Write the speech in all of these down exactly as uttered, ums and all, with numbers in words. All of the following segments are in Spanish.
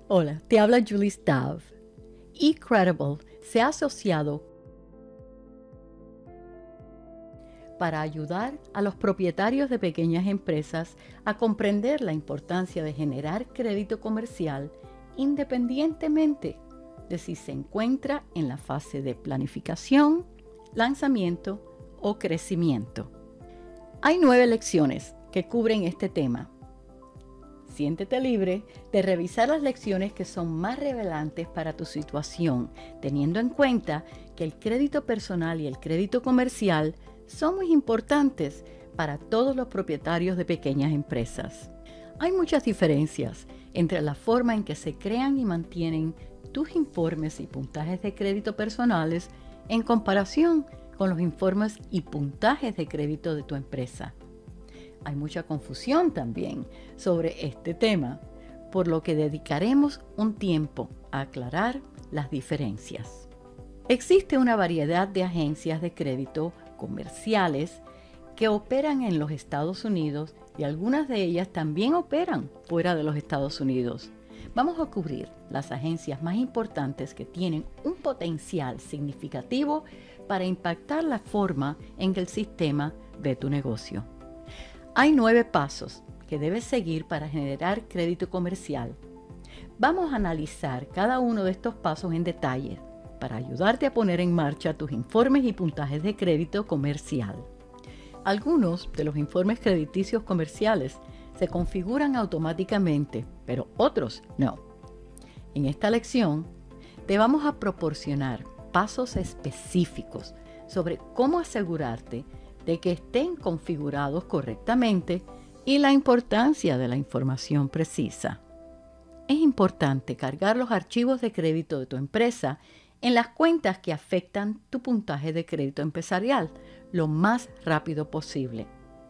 Hola, te habla Julie Stav. eCredible se ha asociado para ayudar a los propietarios de pequeñas empresas a comprender la importancia de generar crédito comercial independientemente de si se encuentra en la fase de planificación, lanzamiento o crecimiento. Hay nueve lecciones que cubren este tema. Siéntete libre de revisar las lecciones que son más relevantes para tu situación, teniendo en cuenta que el crédito personal y el crédito comercial son muy importantes para todos los propietarios de pequeñas empresas. Hay muchas diferencias entre la forma en que se crean y mantienen tus informes y puntajes de crédito personales en comparación con los informes y puntajes de crédito de tu empresa. Hay mucha confusión también sobre este tema, por lo que dedicaremos un tiempo a aclarar las diferencias. Existe una variedad de agencias de crédito comerciales que operan en los Estados Unidos y algunas de ellas también operan fuera de los Estados Unidos. Vamos a cubrir las agencias más importantes que tienen un potencial significativo para impactar la forma en que el sistema ve tu negocio. Hay nueve pasos que debes seguir para generar crédito comercial. Vamos a analizar cada uno de estos pasos en detalle para ayudarte a poner en marcha tus informes y puntajes de crédito comercial. Algunos de los informes crediticios comerciales se configuran automáticamente, pero otros no. En esta lección te vamos a proporcionar pasos específicos sobre cómo asegurarte de que estén configurados correctamente y la importancia de la información precisa. Es importante cargar los archivos de crédito de tu empresa en las cuentas que afectan tu puntaje de crédito empresarial lo más rápido posible.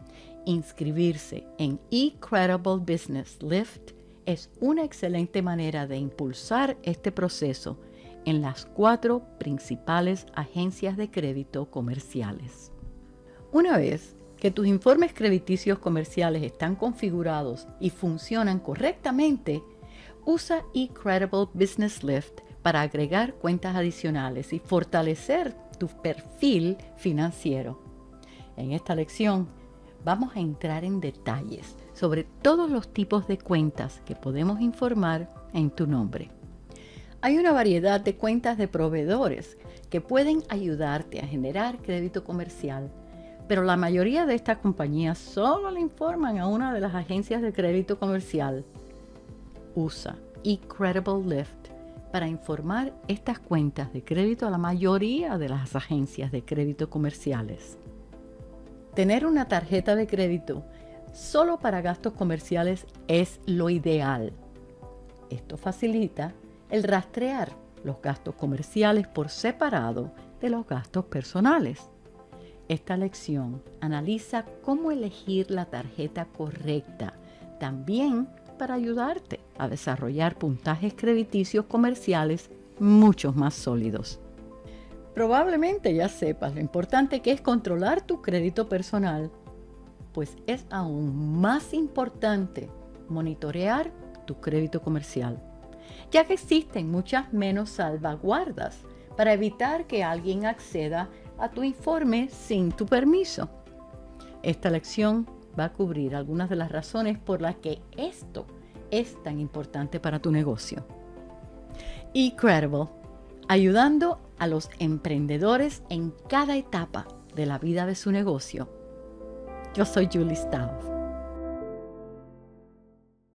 Inscribirse en eCredible Business Lift es una excelente manera de impulsar este proceso en las cuatro principales agencias de crédito comerciales. Una vez que tus informes crediticios comerciales están configurados y funcionan correctamente, usa eCredible Business Lift para agregar cuentas adicionales y fortalecer tu perfil financiero. En esta lección vamos a entrar en detalles sobre todos los tipos de cuentas que podemos informar en tu nombre. Hay una variedad de cuentas de proveedores que pueden ayudarte a generar crédito comercial, pero la mayoría de estas compañías solo le informan a una de las agencias de crédito comercial. Usa eCredible Lift para informar estas cuentas de crédito a la mayoría de las agencias de crédito comerciales. Tener una tarjeta de crédito solo para gastos comerciales es lo ideal. Esto facilita el rastrear los gastos comerciales por separado de los gastos personales. Esta lección analiza cómo elegir la tarjeta correcta, también para ayudarte a desarrollar puntajes crediticios comerciales mucho más sólidos. Probablemente ya sepas lo importante que es controlar tu crédito personal, pues es aún más importante monitorear tu crédito comercial, ya que existen muchas menos salvaguardas para evitar que alguien acceda a tu informe sin tu permiso. Esta lección va a cubrir algunas de las razones por las que esto es tan importante para tu negocio. eCredible, ayudando a los emprendedores en cada etapa de la vida de su negocio. Yo soy Julie Stav.